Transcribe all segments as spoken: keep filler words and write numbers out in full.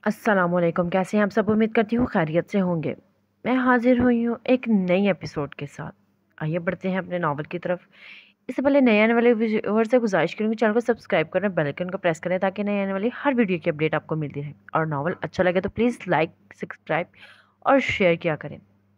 अस्सलामुअलैकुम। कैसे हैं आप सब? उम्मीद करती हूँ खैरियत से होंगे। मैं हाजिर हुई हूँ एक नई एपिसोड के साथ। आइए बढ़ते हैं अपने नावल की तरफ। इससे पहले नए आने वाले व्यूअर से गुजारिश करूँगी, चैनल को सब्सक्राइब करें, बेल आइकन को प्रेस करें ताकि नए आने वाली हर वीडियो की अपडेट आपको मिलती रहे। और नावल अच्छा लगे तो प्लीज़ लाइक, सब्सक्राइब और शेयर किया करें।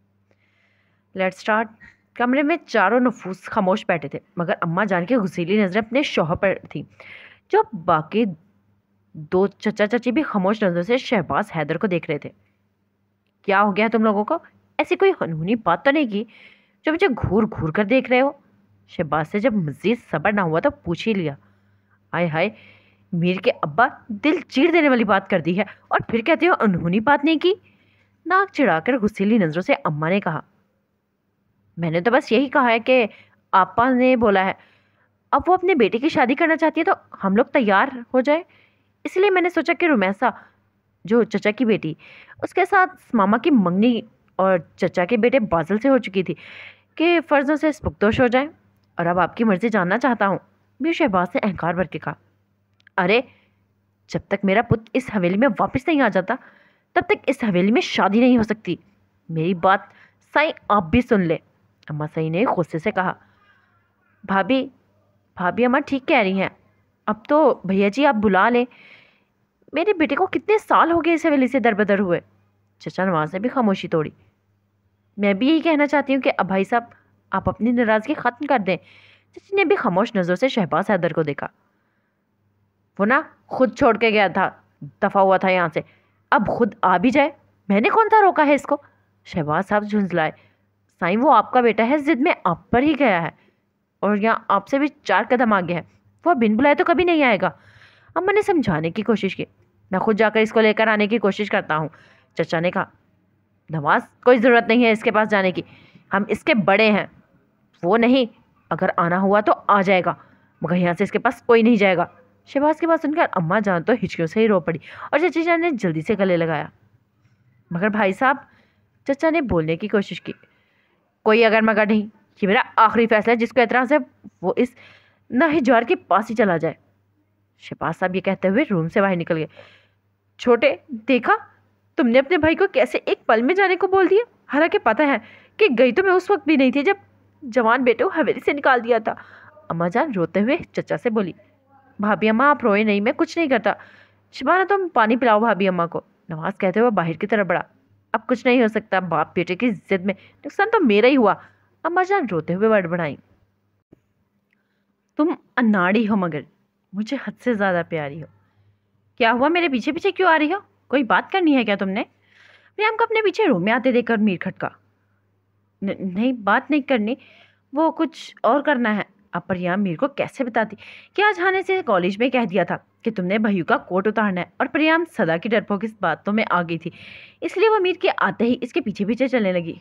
Let's start. कमरे में चारों नफूस खामोश बैठे थे, मगर अम्मा जान की गुस्सीली नजरें अपने शौहर पर थी, जो बाकी दो चचा चाची भी खामोश नजरों से शहबाज हैदर को देख रहे थे। क्या हो गया तुम लोगों को? ऐसी कोई अनहोनी बात तो नहीं की जो मुझे घूर घूर कर देख रहे हो? शहबाज से जब मजीद सब्र ना हुआ तो पूछ ही लिया। हाय हाय, मीर के अब्बा, दिल चीर देने वाली बात कर दी है और फिर कहते हो अनहोनी बात नहीं की। नाक चिढ़ाकर गुस्सीली नजरों से अम्मा ने कहा, मैंने तो बस यही कहा है कि आपा ने बोला है, अब वो अपने बेटे की शादी करना चाहती है तो हम लोग तैयार हो जाए। इसलिए मैंने सोचा कि रुमैसा, जो चचा की बेटी, उसके साथ मामा की मंगनी और चचा के बेटे बादल से हो चुकी थी कि फ़र्जों से स्पुख्तोश हो जाए। और अब आपकी मर्जी जानना चाहता हूँ। मीर शहबाज ने अहंकार भर के कहा, अरे, जब तक मेरा पुत्र इस हवेली में वापस नहीं आ जाता तब तक इस हवेली में शादी नहीं हो सकती। मेरी बात साईं आप भी सुन ले। अम्मा साईं ने गुस्से से कहा, भाभी भाभी अम्मा ठीक कह रही हैं। अब तो भैया जी आप बुला लें। मेरे बेटे को कितने साल हो गए इस हवेली से दरबदर हुए। चचा नवाज ने भी खामोशी तोड़ी। मैं भी यही कहना चाहती हूँ कि अब भाई साहब आप अपनी नाराजगी खत्म कर दें। चची ने भी खामोश नजरों से शहबाज हैदर को देखा। वो ना खुद छोड़ के गया था, दफा हुआ था यहाँ से, अब खुद आ भी जाए। मैंने कौन सा रोका है इसको? शहबाज साहब झुंझलाए। साईं वो आपका बेटा है, जिद में आप पर ही गया है और यहाँ आपसे भी चार कदम आगे है। वो बिन बुलाए तो कभी नहीं आएगा। अम्मा ने समझाने की कोशिश की। मैं खुद जाकर इसको लेकर आने की कोशिश करता हूँ। चचा ने कहा, नवाज कोई ज़रूरत नहीं है इसके पास जाने की, हम इसके बड़े हैं। वो नहीं, अगर आना हुआ तो आ जाएगा, मगर यहाँ से इसके पास कोई नहीं जाएगा। शहबाज की बात सुनकर अम्मा जान तो हिचकियों से ही रो पड़ी और चची जान ने जल्दी से गले लगाया। मगर भाई साहब, चचा ने बोलने की कोशिश की, कोई अगर मगर नहीं, ये मेरा आखिरी फैसला है। जिसको एतराज़ है वो इस नाहिजवार के पास ही चला जाए। शहबाज साहब ये कहते हुए रूम से बाहर निकल गए। छोटे, देखा तुमने अपने भाई को कैसे एक पल में जाने को बोल दिया, हालांकि पता है कि गई तो मैं उस वक्त भी नहीं थी जब जवान बेटे को हवेली से निकाल दिया था। अम्मा जान रोते हुए चचा से बोली, भाभी अम्मा आप रोए नहीं, मैं कुछ नहीं करता। शिबाना तुम पानी पिलाओ भाभी अम्मा को। नवाज कहते हुए बाहर की तरफ बढ़ा। अब कुछ नहीं हो सकता, बाप बेटे की जिद में नुकसान तो मेरा ही हुआ। अम्मा जान रोते हुए वर्ड बढ़ाई, तुम अनाड़ी हो मगर मुझे हद से ज्यादा प्यारी हो। क्या हुआ, मेरे पीछे पीछे क्यों आ रही हो? कोई बात करनी है क्या तुमने? प्रियम को अपने पीछे रूम में आते देखकर मीर खटका। न- नहीं, बात नहीं करनी, वो कुछ और करना है। अब प्रियम मीर को कैसे बताती कि आज आने से कॉलेज में कह दिया था कि तुमने भैयू का कोट उतारना है, और प्रियम सदा की डरपोक इस बातों में आ गई थी, इसलिए वो मीर के आते ही इसके पीछे पीछे चलने लगी।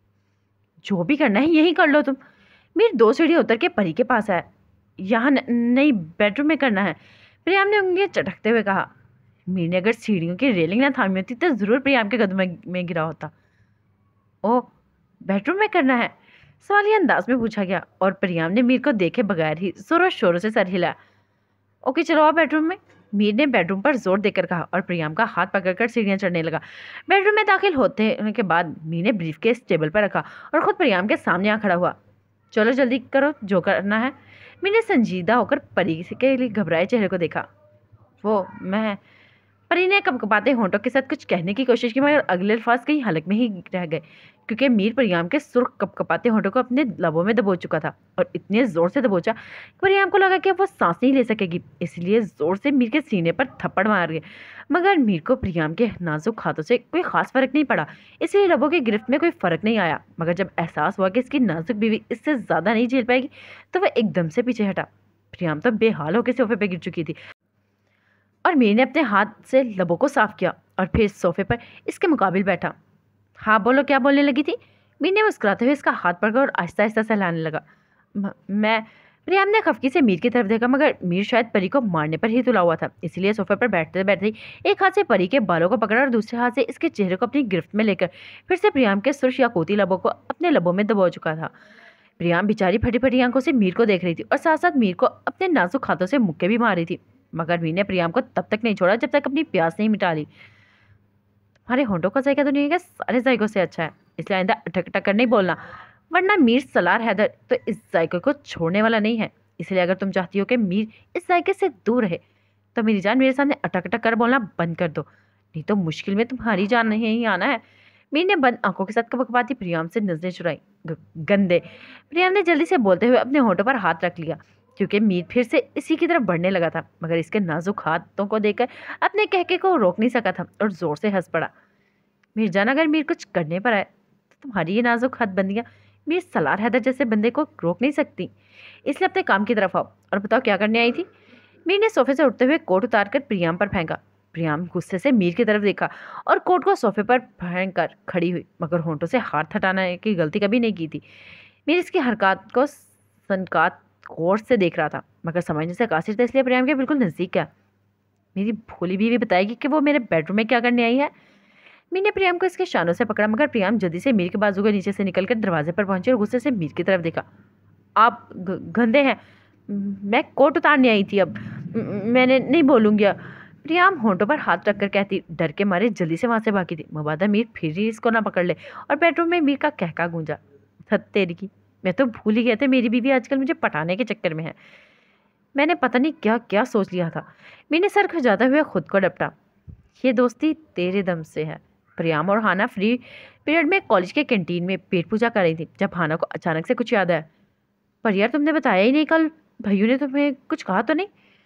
जो भी करना है यही कर लो तुम। मीर दो सीढ़ी उतर के परी के पास आया। यहाँ न- नहीं, बेडरूम में करना है, प्रियम ने उंगलियां चटकते हुए कहा। मीर ने अगर सीढ़ियों की रेलिंग ना थामी होती तो जरूर प्रियम के कदम में, में गिरा होता। ओह, बेडरूम में करना है? सवालिया अंदाज में पूछा गया और प्रियम ने मीर को देखे बगैर ही जोरों शोरों से सर हिलाया। ओके चलो आओ बेडरूम में, मीर ने बेडरूम पर जोर देकर कहा और प्रियम का हाथ पकड़कर सीढ़ियां चढ़ने लगा। बेडरूम में दाखिल होते होने के बाद मीर ने ब्रीफकेस टेबल पर रखा और खुद प्रियम के सामने आ खड़ा हुआ। चलो जल्दी करो जो करना है। मीर ने संजीदा होकर परी के लिए घबराए चेहरे को देखा। वो मैं परी ने कपकपाते होंठों के साथ कुछ कहने की कोशिश की, मगर अगले अल्फाज कहीं हलक में ही रह गए, क्योंकि मीर परियाम के सुर्ख कपकपाते होंठों को अपने लबों में दबोच चुका था और इतने जोर से दबोचा कि परियाम को लगा कि अब वो सांस नहीं ले सकेगी, इसलिए जोर से मीर के सीने पर थप्पड़ मार गए। मगर मीर को परियाम के नाजुक हाथों से कोई खास फर्क नहीं पड़ा, इसलिए लबों की गिरफ्त में कोई फर्क नहीं आया। मगर जब एहसास हुआ कि इसकी नाजुक बीवी इससे ज्यादा नहीं झेल पाएगी तो वह एकदम से पीछे हटा। प्रियाम तो बेहाल होकर सोफे पर गिर चुकी थी और मीर ने अपने हाथ से लबों को साफ किया और फिर सोफे पर इसके मुकाबिल बैठा। हाँ बोलो, क्या बोलने लगी थी? मीर ने मुस्कुराते हुए इसका हाथ पकड़ा और आहिस्ता आहिस्ता सहलाने लगा। "म- मैं प्रियम ने खफकी से मीर की तरफ देखा, मगर मीर शायद परी को मारने पर ही तुला हुआ था, इसलिए सोफे पर बैठते बैठते ही एक हाथ से परी के बालों को पकड़ा और दूसरे हाथ से इसके चेहरे को अपनी गिरफ्त में लेकर फिर से प्रियम के सुर्ख याकूती लबों को अपने लबों में दबो चुका था। प्रियम बेचारी फटी फटी आंखों से मीर को देख रही थी और साथ साथ मीर को अपने नाजुक हाथों से मुक्के भी मार रही थी, मगर मीर ने प्रियम को तब तक नहीं छोड़ा जब तक अपनी प्यास नहीं मिटा ली। हमारे होंठों का जायका दुनिया के सारे जायकों से अच्छा है, इसलिए आइंदा अटक अटक कर नहीं बोलना, वरना मीर सलार हैदर तो इस जायके को छोड़ने वाला नहीं है। इसलिए अगर तुम चाहती हो कि मीर इस जायके से दूर रहे तो मेरी जान मेरे सामने अटक अटक कर बोलना बंद कर दो, नहीं तो मुश्किल में तुम्हारी जान नहीं आना है। मीर ने बंद आंखों के साथ कपकपाती प्रियाम से नजरें चुराई। ग- गंदे। प्रियाम ने जल्दी से बोलते हुए अपने होठों पर हाथ रख लिया, क्योंकि मीर फिर से इसी की तरफ बढ़ने लगा था, मगर इसके नाजुक हाथों को देखकर अपने कहके को रोक नहीं सका था और जोर से हंस पड़ा। मीरजान, अगर मीर कुछ करने पर आए तो तुम्हारी ये नाजुक हथबंदियां मीर सलार हैदर जैसे बंदे को रोक नहीं सकती। इसलिए अपने काम की तरफ आओ और बताओ क्या करने आई थी। मीर ने सोफे से उठते हुए कोट उतार कर प्रियाम पर फेंका। प्रियाम गुस्से से मीर की तरफ देखा और कोट को सोफे पर फेंक कर खड़ी हुई, मगर होंठों से हाथ हटाने की गलती कभी नहीं की थी। मीर इसकी हरकत को सनकात गौर से देख रहा था, मगर समझने से कासिर था, इसलिए प्रियाम के बिल्कुल नजदीक गया। मेरी भोली बीवी बताएगी कि वो मेरे बेडरूम में क्या करने आई है। मीर ने प्रियाम को इसके शानों से पकड़ा, मगर प्रियाम जल्दी से मीर के बाजू के नीचे से निकलकर दरवाजे पर पहुंचे और गुस्से से मीर की तरफ देखा। आप ग- गंदे हैं। म- मैं कोट उतारने आई थी, अब म- मैंने नहीं बोलूंगी अब। प्रियाम होंठों पर हाथ रखकर कहती, डर के मारे जल्दी से वहां से भागी थी, मबादा मीर फिर ही इसको ना पकड़ ले। और बेडरूम में मीर का कहका गूंजा, थत तेरी की, मैं तो भूल ही गया था मेरी बीवी आजकल मुझे पटाने के चक्कर में है। मैंने पता नहीं क्या क्या सोच लिया था। मीर ने सर खुजाते हुए खुद को डपटा। ये दोस्ती तेरे दम से है। प्रियाम और हाना फ्री पीरियड में कॉलेज के कैंटीन में पेट पूजा कर रही थी, जब हाना को अचानक से कुछ याद आया। पर यार, तुमने बताया ही नहीं, कल भैया ने तुम्हें कुछ कहा तो नहीं।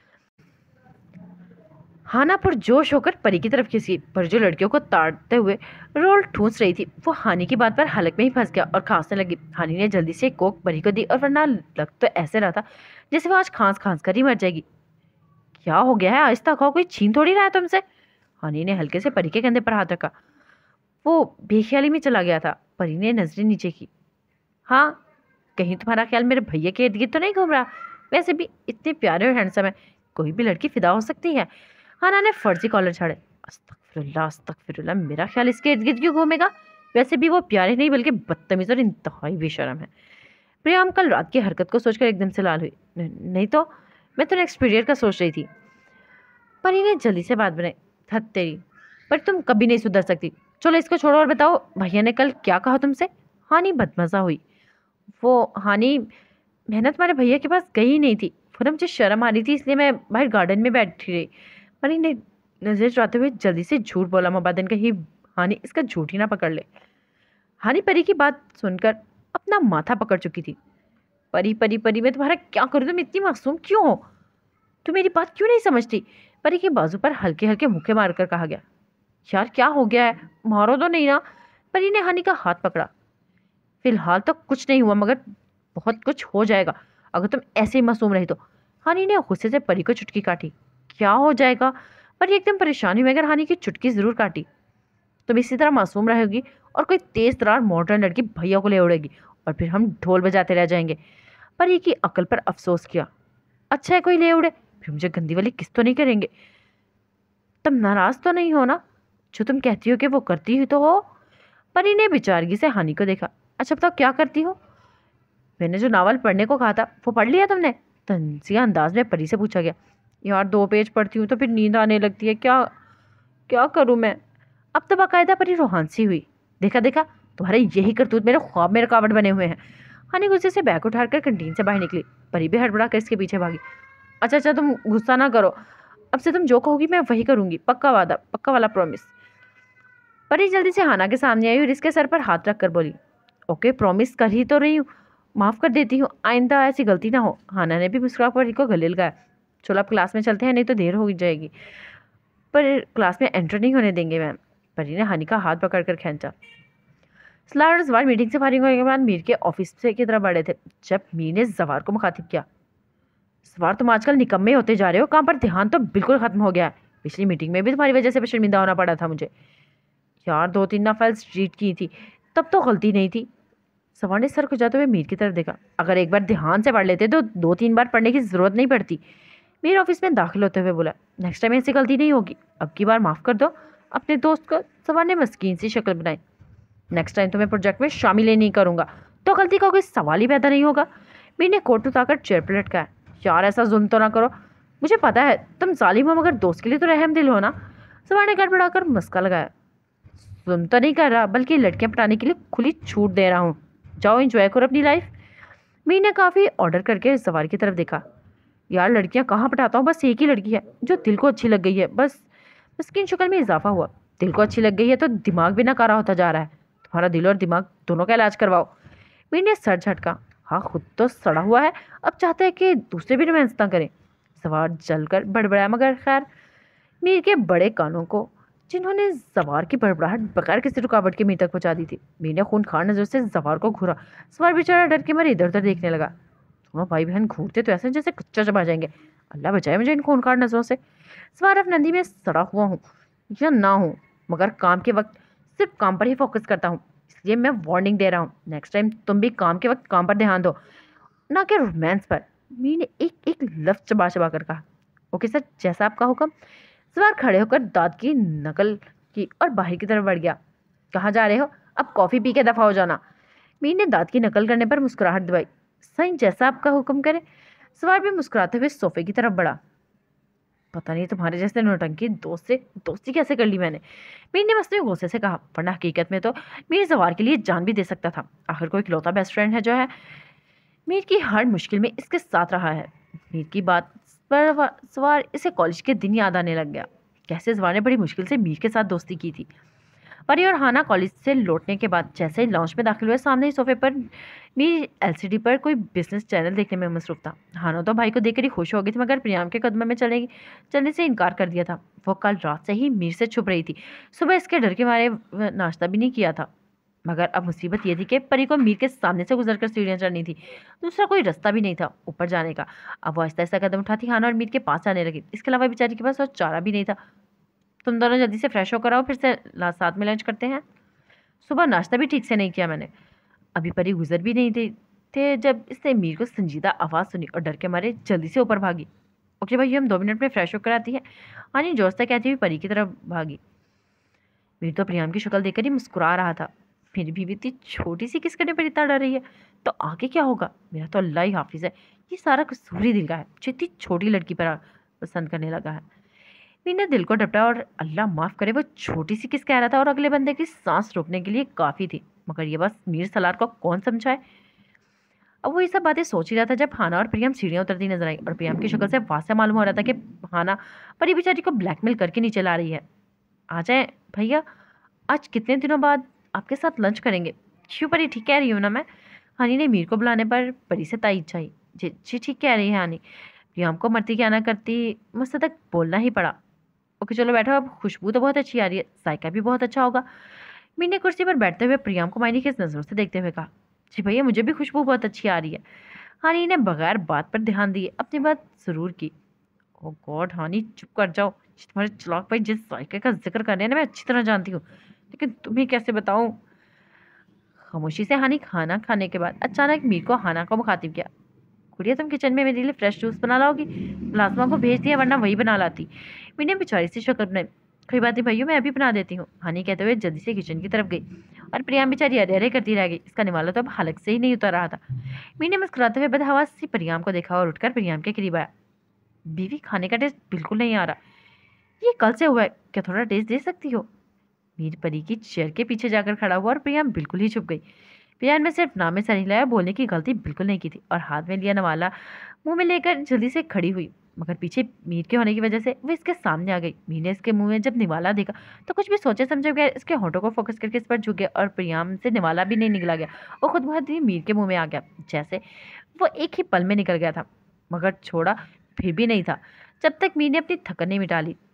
हाना पुरजोश होकर परी की तरफ खिसकी, पर जो लड़कियों को ताड़ते हुए रोल ठूंस रही थी वो हानि की बात पर हलक में ही फंस गया और खांसने लगी। हानि ने जल्दी से कोक परी को दी, और वरना लग तो ऐसे रहा था जैसे वो आज खांस खांस कर ही मर जाएगी। क्या हो गया है, आहिस्ता खाओ, कोई छीन थोड़ी रहा है तुमसे। हानि ने हल्के से परी के कंधे पर हाथ रखा। वो बेख्याली में चला गया था। परी ने नजरें नीचे की। हाँ, कहीं तुम्हारा ख्याल मेरे भैया के इर्द गिर्द तो नहीं घूम रहा। वैसे भी इतने प्यारे और हैंडसम है, कोई भी लड़की फिदा हो सकती है। हाना ने फर्जी कॉलर छाड़े। अस्तगफिरुल्लाह अस्तगफिरुल्लाह, मेरा ख्याल इसके इर्द गिर्द क्यों घूमेगा। वैसे भी वो प्यारे नहीं बल्कि बदतमीज और इंतहाई बेशरम है। प्रियाम कल रात की हरकत को सोचकर एकदम से लाल हुई। "न- नहीं तो मैं तो नेक्स्ट पीरियड का सोच रही थी। परी ने जल्दी से बात बनाई। हद तेरी, पर तुम कभी नहीं सुधर सकती। चलो इसको छोड़ो और बताओ भैया ने कल क्या कहा तुमसे। हानि बदमजा हुई। वो हानि, मेहनत तुम्हारे भैया के पास गई ही नहीं थी, फिर मुझे शर्म आ रही थी, इसलिए मैं बाहर गार्डन में बैठी रही। परी ने नजर चुराते हुए जल्दी से झूठ बोला, मबादन कहीं हानि इसका झूठ ही ना पकड़ ले। हानि परी की बात सुनकर अपना माथा पकड़ चुकी थी। परी परी परी, मैं तुम्हारा क्या करूँ, तुम इतनी मासूम क्यों हो। तू मेरी बात क्यों नहीं समझती। परी के बाजू पर हल्के हल्के मुक्के मारकर कहा गया। यार क्या हो गया है, मारो तो नहीं ना। परी ने हानि का हाथ पकड़ा। फिलहाल तो कुछ नहीं हुआ, मगर बहुत कुछ हो जाएगा अगर तुम ऐसे ही मासूम रही तो। हानि ने गुस्से से परी को चुटकी काटी। क्या हो जाएगा। परी एकदम परेशानी में मगर हानि की चुटकी जरूर काटी। तुम इसी तरह मासूम रहेगी और कोई तेज तरार मॉडर्न लड़की भैया को ले उड़ेगी, और फिर हम ढोल बजाते रह जाएंगे। परी की अकल पर अफसोस किया। अच्छा है कोई ले उड़े, फिर मुझे गंदी वाली किस तो नहीं करेंगे। तुम नाराज तो नहीं हो ना, जो तुम कहती हो कि वो करती ही तो हो। परी ने बेचारगी से हानि को देखा। अच्छा बताओ क्या करती हो। मैंने जो नावल पढ़ने को कहा था वो पढ़ लिया तुमने। तंजिया अंदाज में परी से पूछा गया। यार दो पेज पढ़ती हूँ तो फिर नींद आने लगती है, क्या क्या करूँ मैं। अब तो बाकायदा परी रोहानसी हुई। देखा देखा, तुम्हारे यही करतूत मेरे ख्वाब में रुकावट बने हुए हैं। हानि गुस्से से बैग उठाकर कैंटीन से बाहर निकली। परी भी हड़बड़ा कर इसके पीछे भागी। अच्छा अच्छा, तुम गुस्सा ना करो, अब से तुम जो कहोगी मैं वही करूंगी, पक्का वादा, पक्का वाला प्रॉमिस। परी जल्दी से हाना के सामने आई और इसके सर पर हाथ रख कर बोली। ओके, प्रॉमिस कर ही तो रही हूँ, माफ कर देती हूँ, आइंदा ऐसी गलती ना हो। हाना ने भी मुस्कुरा परी को गले लगाया। चलो अब क्लास में चलते हैं, नहीं तो देर हो जाएगी। पर क्लास में एंटर नहीं होने देंगे मैम। परी ने हानि का हाथ पकड़कर खींचा। सलार और जवार मीटिंग से फारिग होने के बाद मीर के ऑफिस से की तरफ बढ़े थे, जब मीर ने जवार को मुखातिब किया। जवार, तुम आजकल निकम्मे होते जा रहे हो, काम पर ध्यान तो बिल्कुल खत्म हो गया है। पिछली मीटिंग में भी तुम्हारी वजह से शर्मिंदा होना पड़ा था मुझे। यार दो तीन ना फाइल्स रीड की थी, तब तो गलती नहीं थी। सवार ने सर खुजाते हुए मीर की तरफ देखा। अगर एक बार ध्यान से पढ़ लेते तो दो तीन बार पढ़ने की जरूरत नहीं पड़ती। मीर ऑफिस में दाखिल होते हुए बोला। नेक्स्ट टाइम ऐसी गलती नहीं होगी, अब की बार माफ कर दो अपने दोस्त को। सवार ने मस्कीन सी शक्ल बनाई। नेक्स्ट टाइम तुम्हें प्रोजेक्ट में शामिल ही नहीं करूंगा, तो गलती का कोई सवाल ही पैदा नहीं होगा। मीर ने कोट उतारकर चेयर पर लटकाया। यार ऐसा जुल्म तो ना करो, मुझे पता है तुम जालिम हो, मगर दोस्त के लिए तो रहम दिल हो ना। सवार ने गड़बड़ाकर मस्का लगाया। सुन तो नहीं कर रहा, बल्कि लड़कियां पटाने के लिए खुली छूट दे रहा हूँ। जाओ एंजॉय करो अपनी लाइफ। मीर ने काफ़ी ऑर्डर करके सवार की तरफ देखा। यार लड़कियां कहाँ पटाता हूँ, बस एक ही लड़की है जो दिल को अच्छी लग गई है। बस उसकी शक्ल में इजाफा हुआ। दिल को अच्छी लग गई है तो दिमाग भी नकारा होता जा रहा है। तुम्हारा दिल और दिमाग दोनों का इलाज करवाओ। मीर ने सर झटका। हाँ, खुद तो सड़ा हुआ है, अब चाहते हैं कि दूसरे भी रोमांस ना करें। सवार जलकर बड़बड़ाया, मगर खैर मीर के बड़े कानों को, जिन्होंने सवार की बड़बड़ाहट बगैर किसी रुकावट के मीर तक पहुंचा दी थी। मीर ने खूनखार नजर से सवार को घूरा। सवार बेचारा डर के मारे इधर उधर देखने लगा। दोनों भाई बहन घूरते तो ऐसे जैसे कच्चा चबा जाएंगे। अल्लाह बचाए मुझे इन खूनखार नजरों से। सवार अब नंदी में सड़ा हुआ हूँ या ना हूँ, मगर काम के वक्त सिर्फ काम पर ही फोकस करता हूँ। इसलिए मैं वार्निंग दे रहा हूँ, नेक्स्ट टाइम तुम भी काम के वक्त काम पर ध्यान दो, ना कि रोमांस पर। मीर ने एक एक लफ्ज चबा चबा कर कहा। ओके सर, जैसा आपका हुक्म। सवार खड़े होकर दांत की नकल की और बाहर की तरफ बढ़ गया। कहाँ जा रहे हो? अब कॉफी पी के दफा हो जाना। मीर ने दांत की नकल करने पर मुस्कुराहट दबाई। सही जैसा आपका हुक्म करे। सवार भी मुस्कुराते हुए सोफे की तरफ बढ़ा। पता नहीं तुम्हारे जैसे नौटंकी दोस्त से दोस्ती कैसे कर ली मैंने, मीर ने मसनूई गुस्से से कहा, वरना हकीकत में तो मीर सवार के लिए जान भी दे सकता था। आखिर कोई इकलौता बेस्ट फ्रेंड है जो है मीर की हर मुश्किल में इसके साथ रहा है। मीर की बात पर सवार इसे कॉलेज के दिन याद आने लग गया। कैसे सवार ने बड़ी मुश्किल से मीर के साथ दोस्ती की थी। परी और हाना कॉलेज से लौटने के बाद जैसे ही लॉन्च में दाखिल हुए, सामने ही सोफे पर मीर एलसीडी पर कोई बिजनेस चैनल देखने में मसरूफ था। हाना तो भाई को देखकर ही खुश हो गई थी, मगर प्रियाम के कदमों में चलेगी चलने से इनकार कर दिया था। वो कल रात से ही मीर से छुप रही थी। सुबह इसके डर के मारे नाश्ता भी नहीं किया था। मगर अब मुसीबत ये थी कि परी को मीर के सामने से गुजरकर सीढ़ियां चढ़नी थी। दूसरा कोई रास्ता भी नहीं था ऊपर जाने का। अब वो आहिस्ता आहिस्ता कदम उठाती हाना और मीर के पास आने लगी। इसके अलावा बेचारी के पास और चारा भी नहीं था। तुम दोनों जल्दी से फ्रेश होकर आओ, फिर से साथ में लंच करते हैं। सुबह नाश्ता भी ठीक से नहीं किया मैंने। अभी परी गुजर भी नहीं थे, थे जब इसने मीर को संजीदा आवाज़ सुनी और डर के मारे जल्दी से ऊपर भागी। ओके भाई, हम दो मिनट में फ्रेश होकर आती है। हानी जोस्ता कहती हुई परी की तरफ भागी। मीर तो प्रियाम की शक्ल देखकर ही मुस्कुरा रहा था। फिर भी इतनी छोटी सी किस करने पर इतना डर रही है, तो आगे क्या होगा? मेरा तो अल्लाह ही हाफिज है, ये सारा कसूर ही दिल का है जो इतनी छोटी लड़की पर पसंद करने लगा है। मीर ने दिल को डपटा और अल्लाह माफ़ करे वो छोटी सी किस कह रहा था और अगले बंदे की सांस रोकने के लिए काफ़ी थी। मगर ये बस मीर सलार को कौन समझाए। अब वो ये सब बातें सोच ही रहा था जब हाना और प्रियम सीढ़ियाँ उतरती नजर आई और प्रियम की शक्ल से वासे मालूम हो रहा था कि हाना परी बेचारी को ब्लैकमेल करके नीचे ला रही है। आ जाए भैया, आज कितने दिनों बाद आपके साथ लंच करेंगे। क्यों परी, ठीक कह रही हूँ ना मैं? हानी ने मीर को बुलाने पर परी से तायीद चाहिए। जी जी ठीक कह रही है हानी। प्रियम को मरती क्या ना करती, मुझसे तक बोलना ही पड़ा। ओके चलो बैठो, अब खुशबू तो बहुत अच्छी आ रही है, जायका भी बहुत अच्छा होगा। मीर ने कुर्सी पर बैठते हुए प्रियम को मायने की नज़रों से देखते हुए कहा। जी भैया, मुझे भी खुशबू बहुत अच्छी आ रही है। हानी ने बगैर बात पर ध्यान दिए अपनी बात जरूर की। ओ गॉड हानी, चुप कर जाओ। तुम्हारे चलाक भाई जिस जायके का जिक्र कर रहे हैं ना, मैं अच्छी तरह जानती हूँ, लेकिन तुम्हें कैसे बताऊँ। खामोशी से हानी खाना खाने के बाद अचानक मीर को हाना को मुखातिब किया। गुड़िया, तुम किचन में मेरे लिए फ्रेश जूस बना लाओगी? लाजमा को भेज दिया, वरना वही बना लाती। मीर ने बेचारी सी शक्ल बनाई। कोई बात नहीं भैया, मैं अभी बना देती हूँ, हानी कहते हुए जल्दी से किचन की तरफ गई। और प्रियाम बेचारी अरे अरे करती रह गई। इसका निवाला तो अब हलक से ही नहीं उतर रहा था। मीर ने मुस्कुराते हुए बदहवास से प्रियाम को देखा और उठकर प्रियाम के करीब आया। बीवी, खाने का टेस्ट बिल्कुल नहीं आ रहा, ये कल से हुआ है, क्या थोड़ा टेस्ट दे सकती हो? मीर परी की चेयर के पीछे जाकर खड़ा हुआ और प्रियाम बिल्कुल ही छुप गई। प्रियाम ने सिर्फ नाम में सर हिलाया, बोलने की गलती बिल्कुल नहीं की थी और हाथ में लिया नवाला मुंह में लेकर जल्दी से खड़ी हुई। मगर पीछे मीर के होने की वजह से वो इसके सामने आ गई। मीर ने इसके मुंह में जब निवाला देखा तो कुछ भी सोचे समझे बगैर इसके होठों को फोकस करके इस पर झुक गया और प्रियाम से निवाला भी नहीं निकला गया। वो खुद बहुत ही मीर के मुंह में आ गया, जैसे वो एक ही पल में निकल गया था, मगर छोड़ा फिर भी नहीं था जब तक मीर ने अपनी थकन नहीं मिटा ली।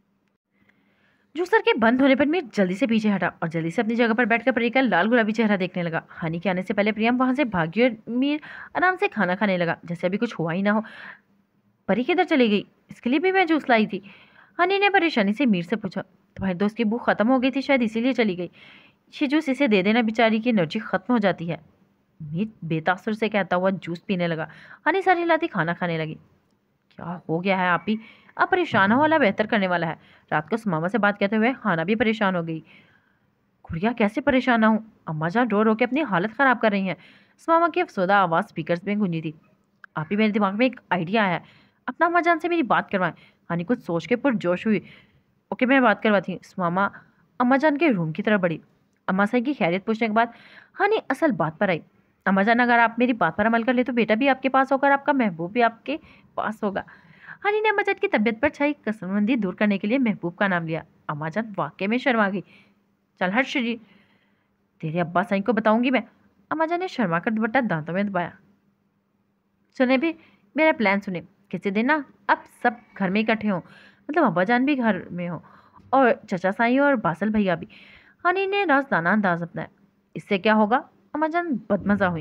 जूसर के बंद होने पर मीर जल्दी से पीछे हटा और जल्दी से अपनी जगह पर बैठकर परी का लाल गुलाबी चेहरा देखने लगा। हानि के आने से पहले प्रियम वहां से भागी और मीर आराम से खाना खाने लगा जैसे अभी कुछ हुआ ही ना हो। परी किधर चली गई? इसके लिए भी मैं जूस लाई थी। हानि ने परेशानी से मीर से पूछा। तुम्हारे दोस्त की भूख खत्म हो गई थी, शायद इसीलिए चली गई। ये जूस इसे दे देना, बेचारी की एनर्जी खत्म हो जाती है। मीर बेतासुर से कहता हुआ जूस पीने लगा। हानि सारी लाती खाना खाने लगी। क्या हो गया है आप ही? अब परेशान हो वाला बेहतर करने वाला है। रात को सुमामा से बात करते हुए हाना भी परेशान हो गई। गुड़िया, कैसे परेशान ना हूँ? अम्मा जान रो रो के अपनी हालत ख़राब कर रही हैं। सुमामा की अफसोदा आवाज़ स्पीकर में गूंजी थी। आप ही मेरे दिमाग में एक आइडिया आया है, अपना अम्मा जान से मेरी बात करवाएं। हानि कुछ सोच के पुरजोश हुई। ओके मैं बात करवाती हूँ। सुमामा अम्मा जान के रूम की तरफ बढ़ी। अम्मा साई की खैरियत पूछने के बाद हानि असल बात पर आई। अम्मा जान, अगर आप मेरी बात पर अमल कर ले तो बेटा भी आपके पास होगा और आपका महबूब भी आपके पास होगा। हानि ने अम्मा जान की तबीयत पर छाई कसमंदी दूर करने के लिए महबूब का नाम लिया। अम्मा जान वाकई में शर्मा गई। चल हर्ष जी, तेरे अब्बा साई को बताऊंगी मैं। अम्मा जान ने शर्मा कर दुपट्टा दांतों में दबाया। सुने भी, मेरा प्लान सुने। किसी दिन ना अब सब घर में इकट्ठे हों, मतलब अब्बा जान भी घर में हो और चचा साई और बासल भैया भी। हानि ने राजदाना अंदाज अपनाया। इससे क्या होगा? अम्मा जान बदमजा हुई।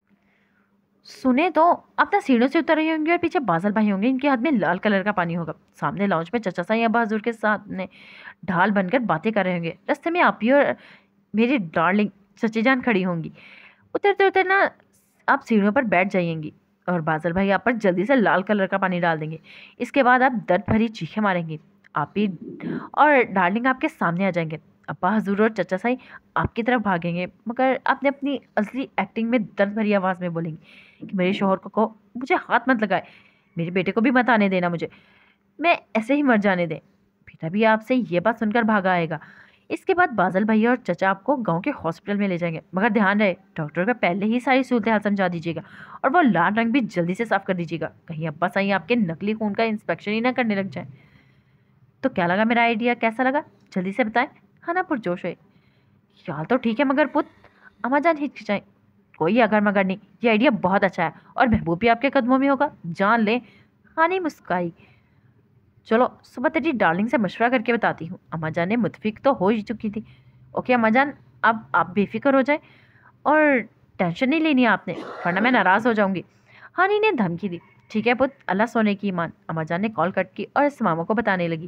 सुने तो अब तक सीढ़ियों से उतर रही होंगी और पीछे बादल भाई होंगे, इनके हाथ में लाल कलर का पानी होगा। सामने लॉन्च में चचा साई अब्बा हजूर के साथ ने ढाल बनकर बातें कर रहे होंगे। रास्ते में आप ही और मेरी डार्लिंग चची जान खड़ी होंगी। उतरते उतरते ना आप सीढ़ियों पर बैठ जाइएंगी और बादल भाई आप पर जल्दी से लाल कलर का पानी डाल देंगे। इसके बाद आप दर्द भरी चीखें मारेंगे। आप ही और डार्लिंग आपके सामने आ जाएंगे। अब्बा हजूर और चचा साई आपकी तरफ भागेंगे, मगर आपने अपनी असली एक्टिंग में दर्द भरी आवाज़ में बोलेंगे कि मेरे शोहर को कहो मुझे हाथ मत लगाए, मेरे बेटे को भी मत आने देना, मुझे मैं ऐसे ही मर जाने दें। बेटा भी आपसे ये बात सुनकर भागा आएगा। इसके बाद बादल भैया और चचा आपको गांव के हॉस्पिटल में ले जाएंगे, मगर ध्यान रहे डॉक्टर को पहले ही सारी सूरत हाल समझा दीजिएगा और वो लाल रंग भी जल्दी से साफ कर दीजिएगा, कहीं अब्बा साई आपके नकली खून का इंस्पेक्शन ही ना करने लग जाए। तो क्या लगा मेरा आइडिया, कैसा लगा जल्दी से बताएं। खाना पुरजोश है। ख्याल तो ठीक है मगर पुत, अम्मा जान हिचकिचाई। कोई अगर मगर नहीं, ये आइडिया बहुत अच्छा है और महबूब भी आपके कदमों में होगा, जान ले। हानि मुस्काई। चलो सुबह तेरी डार्लिंग से मशवरा करके बताती हूँ। अम्मा जान ने मुतफिक तो हो ही चुकी थी। ओके अम्मा जान, अब आप बेफिक्र हो जाए और टेंशन नहीं लेनी है आपने, वरना मैं नाराज़ हो जाऊंगी। हानि ने धमकी दी। ठीक है पुत, अल्लाह सोने की ईमान। अम्मा जान ने कॉल कट की और इस मामों को बताने लगी।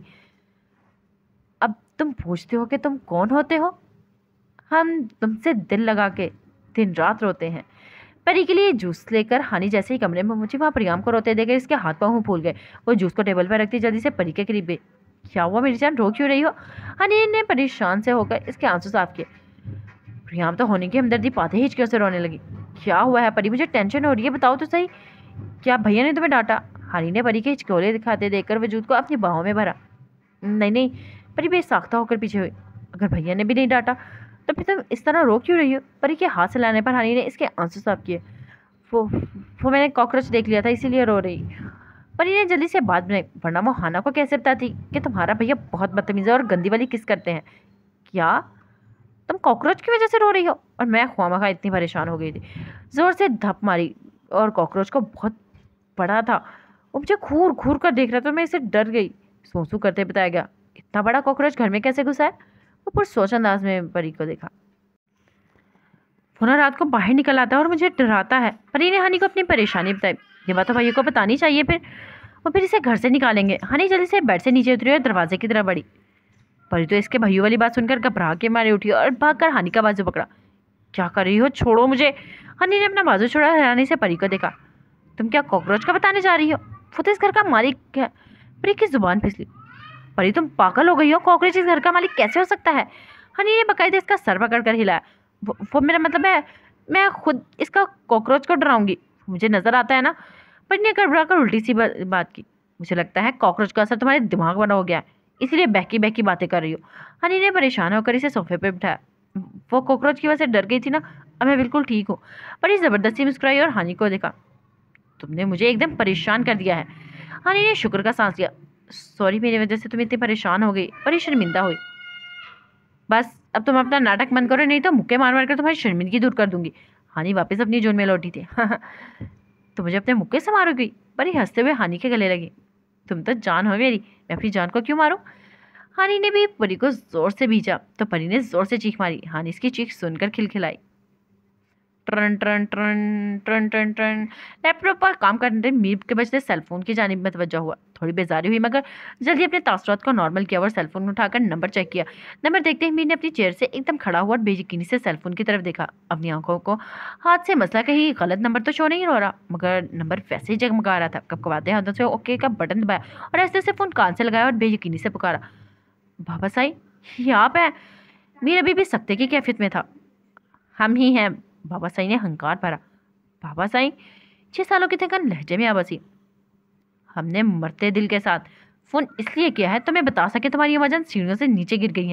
अब तुम पूछते हो कि तुम कौन होते हो? हम तुमसे दिल लगा के दिन रात रोते हैं। परी के लिए जूस लेकर हानि जैसे ही कमरे में पहुंची, वहाँ प्रियाम को रोते देकर इसके हाथ पाँव फूल गए। वो जूस को टेबल पर रखती जल्दी से परी के करीब गई। क्या हुआ मेरी जान, रो क्यों रही हो? हानि ने परेशान से होकर इसके आंसू साफ किए। प्रियाम तो होने की हमदर्दी पाते ही हिचकियों से रोने लगी। क्या हुआ है परी, मुझे टेंशन हो रही है, बताओ तो सही। क्या भैया ने तुम्हें डांटा? हानि ने परी के हिचकोले दिखाते देखकर वजूद को अपनी बाहों में भरा। नहीं नहीं, परी बेसाख्ता होकर पीछे हुई। अगर भैया ने भी नहीं डांटा तो फिर तुम इस तरह रो क्यों रही हो? परी के हाथ हिलाने पर हानि ने इसके आंसू साफ किए। वो वो मैंने कॉकरोच देख लिया था इसीलिए रो रही। परी ने जल्दी से बात बनाई, वरना वो हाना को कैसे बताती कि तुम्हारा भैया बहुत बदतमीज है और गंदी वाली किस करते हैं। क्या तुम कॉकरोच की वजह से रो रही हो? और मैं ख्वामखा इतनी परेशान हो गई थी, जोर से धप मारी और कॉकरोच को बहुत बड़ा था, वो मुझे घूर घूर कर देख रहा था, मैं इसे डर गई। सोसू करते बताया गया। इतना बड़ा कॉकरोच घर में कैसे घुसा है? वो पुर सोच अंदाज में परी को देखा। वो ना रात को बाहर निकल आता है और मुझे डराता है। परी ने हानि को अपनी परेशानी बताई। ये बात तो भैया को बतानी चाहिए, फिर वो फिर इसे घर से निकालेंगे। हानि जल्दी से बेड से नीचे उतरी और दरवाजे की तरफ बढ़ी। परी तो इसके भैया वाली बात सुनकर घबरा के मारे उठी और भागकर हानि का बाजू पकड़ा। क्या कर रही हो, छोड़ो मुझे। हानि ने अपना बाजू छोड़ा, हैरानी से परी को देखा। तुम क्या कॉकरोच का बताने जा रही हो? वो तो इस घर का मालिक है। परी की जुबान फिसली। परी तुम पागल हो गई हो, कॉकरोच इस घर का मालिक कैसे हो सकता है? हनी ने बाकायदा इसका सर पकड़ कर हिलाया। वो, वो मेरा मतलब है, मैं खुद इसका कॉकरोच को डराऊंगी, मुझे नजर आता है ना। परी ने गड़बड़ा कर उल्टी सी बात की। मुझे लगता है कॉकरोच का असर तुम्हारे दिमाग पर हो गया है, इसीलिए बहकी बहकी बातें कर रही हो। हनी ने परेशान होकर इसे सोफे पर बिठाया। वो कॉकरोच की वजह से डर गई थी ना, अब मैं बिल्कुल ठीक हूँ। परी जबरदस्ती मुस्कुराई और हनी को देखा। तुमने मुझे एकदम परेशान कर दिया है। हनी ने शुक्र का सांस लिया। सॉरी, मेरी वजह से तुम इतनी परेशान हो गई। परी शर्मिंदा हुई। बस अब तुम अपना नाटक बंद करो, नहीं तो मुक्के मार मार कर तुम्हारी शर्मिंदगी दूर कर दूंगी। हानि वापस अपनी जोन में लौटी थी। तो मुझे अपने मुक्के से मारोगी? परी हंसते हुए हानि के गले लगी। तुम तो जान हो मेरी, मैं अपनी जान को क्यों मारूं? हानि ने भी परी को जोर से भींचा तो परी ने जोर से चीख मारी। हानि इसकी चीख सुनकर खिलखिलाई। ट्रन ट्रन ट्रन ट्रन ट्रन ट्रन लैपटॉप पर काम करने मीर के बजते सेलफोन की जानिब में तवज्जो हुआ। थोड़ी बेजारी हुई, मगर जल्दी अपने तासुरात को नॉर्मल किया और सेलफोन उठाकर नंबर चेक किया। नंबर देखते ही मीर ने अपनी चेयर से एकदम खड़ा हुआ और बेयकीनी से सेलफोन की तरफ देखा। अपनी आंखों को हाथ से मसला, कहीं गलत नंबर तो शो नहीं हो रहा, मगर नंबर वैसे ही जगमगा रहा था। कपकपाते हाथों से ओके का बटन दबाया और ऐसे से फोन कान से लगाया और बेयकीनी से पुकारा, बाबा साई ये आप हैं? मीर अभी भी सख्ते की कैफियत में था। हम ही हैं, बाबा साई ने हंकार भरा। बाबा साई? छह सालों की थकन लहजे में आवासी। हमने मरते दिल के साथ फोन इसलिए किया है तो मैं बता सके तुम्हारी अम्मा जान सीढ़ियों से नीचे गिर गई हैं,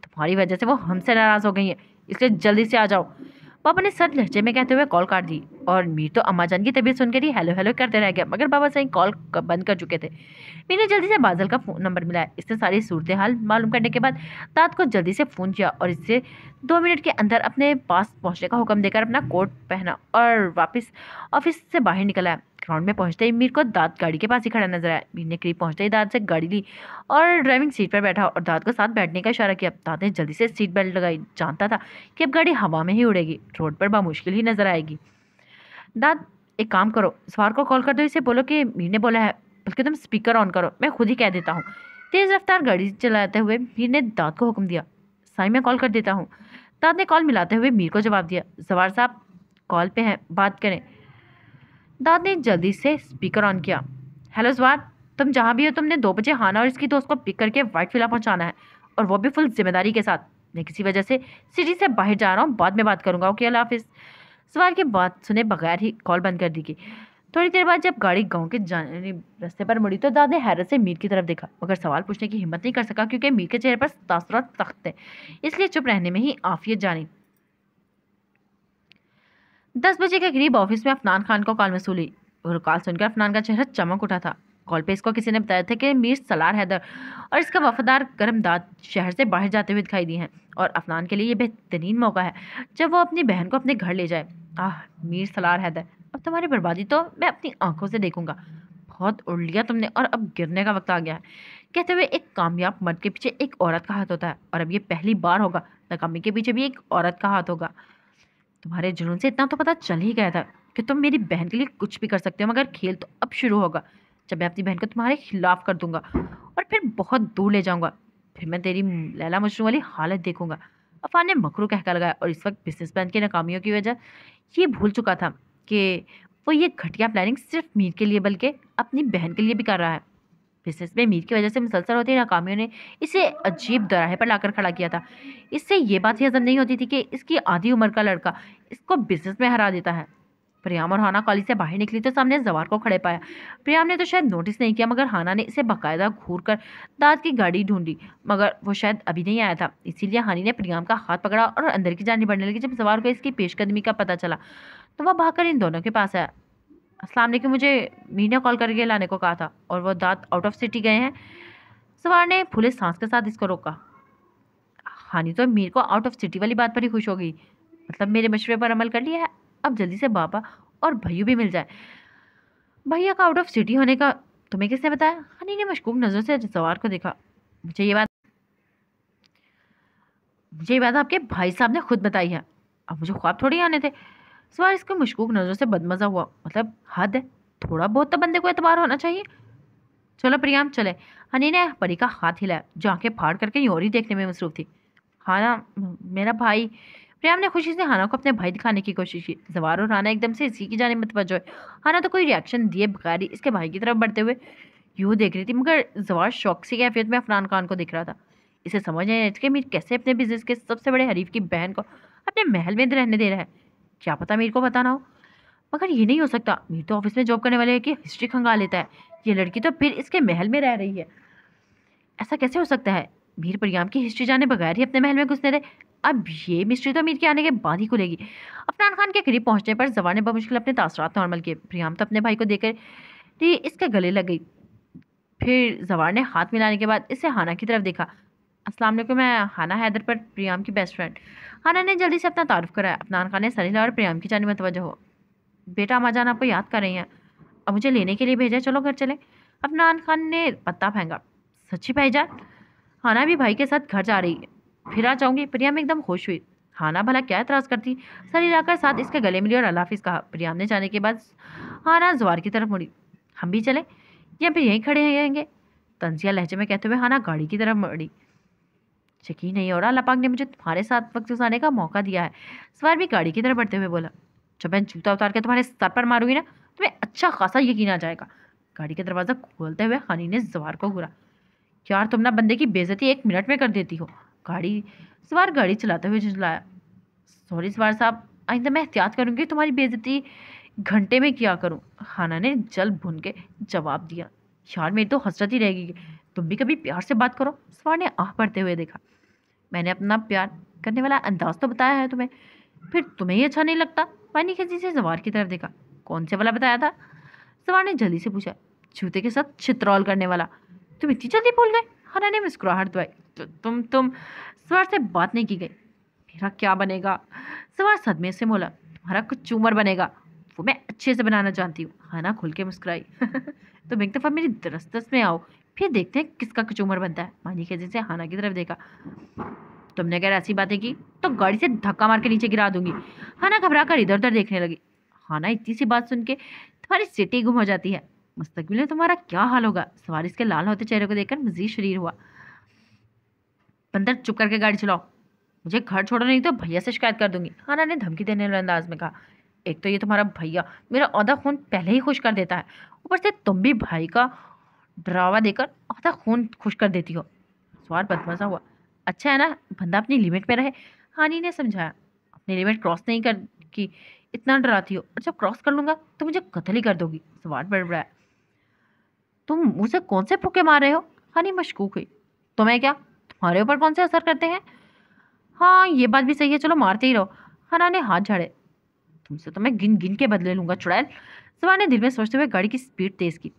तुम्हारी वजह से वो हमसे नाराज हो गई है, इसलिए जल्दी से आ जाओ। पापा ने सर लहजे में कहते हुए कॉल काट दी और मीर तो अम्मा जान की तबीयत सुनकर ही हेलो हेलो करते रह गया, मगर बाबा सही कॉल बंद कर चुके थे। मीर ने जल्दी से बादल का फोन नंबर मिलाया। इससे सारी सूरत हाल मालूम करने के बाद दाद को जल्दी से फोन किया और इससे दो मिनट के अंदर अपने पास पहुंचने का हुक्म देकर अपना कोट पहना और वापस ऑफिस से बाहर निकल आया। ग्राउंड में पहुंचते ही मीर को दाद गाड़ी के पास ही खड़ा नजर आया। मीर ने करीब पहुंचते ही दाद से गाड़ी ली और ड्राइविंग सीट पर बैठा और दाद को साथ बैठने का इशारा किया। दाद ने जल्दी से सीट बेल्ट लगाई, जानता था कि अब गाड़ी हवा में ही उड़ेगी, रोड पर बामुश्किल ही नजर आएगी। दाद एक काम करो, सवार को कॉल कर दो, इसे बोलो कि मीर ने बोला है, बल्कि तुम स्पीकर ऑन करो, मैं खुद ही कह देता हूँ। तेज रफ्तार गाड़ी चलाते हुए मीर ने दाद को हुक्म दिया। साई मैं कॉल कर देता हूँ। दाद ने कॉल मिलाते हुए मीर को जवाब दिया। सवार साहब कॉल पे हैं, बात करें। दाद ने जल्दी से स्पीकर ऑन किया। हेलो सवार, तुम जहाँ भी हो तुमने दो बजे हाना और इसकी दोस्त को पिक करके व्हाइट विला पहुँचाना है, और वो भी फुल जिम्मेदारी के साथ। मैं किसी वजह से सिटी से बाहर जा रहा हूँ, बाद में बात करूँगा। ओके अल्लाह हाफिज़। सवार की बात सुने बगैर ही कॉल बंद कर दी गई। थोड़ी देर बाद जब गाड़ी गांव के जाने रास्ते पर मुड़ी तो दाद ने हैरत से मीर की तरफ देखा, मगर सवाल पूछने की हिम्मत नहीं कर सका क्योंकि मीर के चेहरे पर तासुरात सख्त थे, इसलिए चुप रहने में ही आफियत जानी। दस बजे के करीब ऑफिस में अफनान खान को कॉल मसूल हुई और कॉल सुनकर अफनान का चेहरा चमक उठा था। कॉल पे इसको किसी ने बताया था कि मीर सलार हैदर और इसका वफादार करम दाद शहर से बाहर जाते हुए दिखाई दिए हैं और अफनान के लिए ये बेहतरीन मौका है जब वो अपनी बहन को अपने घर ले जाए। आह मीर सलार हैदर, अब तुम्हारी बर्बादी तो मैं अपनी आंखों से देखूंगा। बहुत उड़ लिया तुमने और अब गिरने का वक्त आ गया है। कहते हुए एक कामयाब मर्द के पीछे एक औरत का हाथ होता है और अब ये पहली बार होगा नाकामी के पीछे भी एक औरत का हाथ होगा। तुम्हारे जुनून से इतना तो पता चल ही गया था कि तुम मेरी बहन के लिए कुछ भी कर सकते हो, मगर खेल तो अब शुरू होगा जब मैं अपनी बहन को तुम्हारे खिलाफ कर दूंगा और फिर बहुत दूर ले जाऊंगा। फिर मैं तेरी लैला मजनू वाली हालत देखूंगा। अफान ने मकरू कहकर लगाया और इस वक्त बिजनेसमैन की नाकामियों की वजह ये भूल चुका था कि वो ये घटिया प्लानिंग सिर्फ मीर के लिए बल्कि अपनी बहन के लिए भी कर रहा है। बिजनेस में मीर की वजह से मुसलसल होती नाकामियों ने इसे अजीब दराहे पर लाकर खड़ा किया था। इससे ये बात ही हजम नहीं होती थी कि इसकी आधी उम्र का लड़का इसको बिजनेस में हरा देता है। प्रियाम और हाना कॉलेज से बाहर निकली तो सामने जवार को खड़े पाया। प्रियाम ने तो शायद नोटिस नहीं किया, मगर हाना ने इसे बाकायदा घूर कर दाद की गाड़ी ढूंढी, मगर वो शायद अभी नहीं आया था। इसीलिए हानी ने प्रियाम का हाथ पकड़ा और अंदर की जानी बढ़ने लगी। जब जवार को इसकी पेशकदमी का पता चला तो वह भागकर इन दोनों के पास आया। अस्सलाम वालेकुम, मुझे मीर ने कॉल करके लाने को कहा था और वो दाद आउट ऑफ सिटी गए हैं। सवार ने फुले सांस के साथ इसको रोका। हानी तो मीर को आउट ऑफ सिटी वाली बात पर ही खुश हो गई, मतलब मेरे मशवरे पर अमल कर लिया है, अब जल्दी से बाबा और भैया भी मिल जाए। भैया का आउट ऑफ सिटी होने का तुम्हें किसने बताया? हनी ने मशकूक नजर से सवार को देखा। मुझे ये बात मुझे ये बात आपके भाई साहब ने खुद बताई है, अब मुझे ख्वाब थोड़ी आने थे। सवार इसको मशकूक नजर से बदमजा हुआ, मतलब हद है, थोड़ा बहुत तो बंदे को एतबार होना चाहिए। चलो प्रियाम चले। हनी ने परी का हाथ हिलाया जो आंखें फाड़ करके कहीं और ही देखने में मसरूफ थी। हाना मेरा भाई। प्रियाम ने खुशी से हाना को अपने भाई दिखाने की कोशिश की। जवार और हाना एकदम से इसी की जाने मतवज्जो है। हाना तो कोई रिएक्शन दिए बगैर ही इसके भाई की तरफ बढ़ते हुए यूँ देख रही थी, मगर जवार शौक सी कैफियत में अफनान खान को दिख रहा था। इसे समझ नहीं कि मीर कैसे अपने बिजनेस के सबसे बड़े हरीफ की बहन को अपने महल में रहने दे रहा है। क्या पता मीर को पता ना हो, मगर ये नहीं हो सकता। मीर तो ऑफिस में जॉब करने वाले की हिस्ट्री खंगाल लेता है, ये लड़की तो फिर इसके महल में रह रही है। ऐसा कैसे हो सकता है? मीर प्रियाम की हिस्ट्री जाने बगैर ही अपने महल में घुसने दे। अब ये मिस्ट्री तो मीर के आने के बाद ही खुलेगी। अफनान खान के करीब पहुंचने पर जवान ने बमुश्किल अपने तासरात नॉर्मल किए। प्रियाम तो अपने भाई को देखकर ही इसके गले लग गई। फिर जवार ने हाथ मिलाने के बाद इसे हाना की तरफ देखा। अस्सलाम वालेकुम, मैं हाना हैदर पर प्रियाम की बेस्ट फ्रेंड। हाना ने जल्दी से अपना तारुफ कराया। अफनान खान ने सर हिलाया और प्रियाम की जानिब मतवज्जो हो। बेटा अम्मा जान आपको याद कर रही हैं, अब मुझे लेने के लिए भेजा, चलो घर चले। अफनान खान ने पत्ता फेंका। सच्ची भाईजान? हाना भी भाई के साथ घर जा रही है, फिर आ जाऊंगी। प्रियाम एकदम खुश हुई। हाना भला क्या एतराज़ करती? सर हिलाकर साथ इसके गले मिली और अल्लाह हाफिज़ कहा। प्रियाम ने जाने के बाद हाना जवार की तरफ मुड़ी। हम भी चले या फिर यहीं खड़े रहेंगे? तंजिया लहजे में कहते हुए हाना गाड़ी की तरफ मुड़ी। यकीन नहीं हो रहा, अल्लाह पाक ने मुझे तुम्हारे साथ वक्त गुजारने का मौका दिया है। सवार भी गाड़ी की तरफ बढ़ते हुए बोला। जब मैं जूता उतार के तुम्हारे सर पर मारूंगी ना, तुम्हें अच्छा खासा यकीन आ जाएगा। गाड़ी का दरवाज़ा खोलते हुए हानी ने जवार को घूरा। यार तुम ना बंदे की बेइज्जती एक मिनट में कर देती हो। गाड़ी सवार गाड़ी चलाते हुए झुंझलाया। सॉरी सवार साहब, आइंदा मैं एहतियात करूंगी, तुम्हारी बेइज्जती घंटे में क्या करूं? हाना ने जल भुन के जवाब दिया। यार मेरी तो हसरत ही रहेगी, तुम भी कभी प्यार से बात करो। सवार ने आह भरते हुए देखा। मैंने अपना प्यार करने वाला अंदाज तो बताया है तुम्हें, फिर तुम्हें ही अच्छा नहीं लगता? पानी खींची से जवार की तरफ देखा। कौन से वाला बताया था? जवार ने जल्दी से पूछा। जूते के साथ चित्रौल करने वाला। तुम इतनी जल्दी भूल गए? हना ने मुस्कुराहट दबाई। तु, तुम तुम जवार से बात नहीं की गई। मेरा क्या बनेगा? जवार सदमे से बोला। तुम्हारा कुछ चूमर बनेगा, वो मैं अच्छे से बनाना जानती हूँ। हना खुल के मुस्कुराई। तुम एक दफा मेरी दरस्तस में आओ, फिर देखते हैं किसका कचूमर बनता है। मानी के जैसे हना की तरफ देखा। तुमने अगर ऐसी बातें की तो गाड़ी से धक्का मार के नीचे गिरा दूंगी। हना घबरा कर इधर उधर देखने लगी। हना इतनी सी बात सुन के तुम्हारी सिटी गुम हो जाती है। मुस्तकबिल में तुम्हारा क्या हाल होगा? सवार इसके लाल होते चेहरे को देखकर मजीद शरीर हुआ। बंदर चुप करके गाड़ी चलाओ, मुझे घर छोड़ो नहीं तो भैया से शिकायत कर दूंगी। हना ने धमकी देने वाले अंदाज में कहा। एक तो ये तुम्हारा भैया मेरा औदा खून पहले ही खुश कर देता है, ऊपर से तुम भी भाई का डरावा देकर औदा खून खुश कर देती हो। सवार बदमजा हुआ। अच्छा है ना बंदा अपनी लिमिट में रहे। हानी ने समझाया। अपनी लिमिट क्रॉस नहीं कर की इतना डराती हो, और जब क्रॉस कर लूंगा तो मुझे कत्ल ही कर दोगी। सवार बड़बड़ाया। तुम मुझसे कौन से फूके मार रहे हो? हानी मशकूक हुई। तुम्हें क्या, तुम्हारे ऊपर कौन से असर करते हैं? हाँ ये बात भी सही है, चलो मारते ही रहो। हना ने हाथ झाड़े। तुमसे तो मैं गिन गिन के बदले लूंगा चुड़ैल। सवार ने दिल में सोचते हुए गाड़ी की स्पीड तेज की।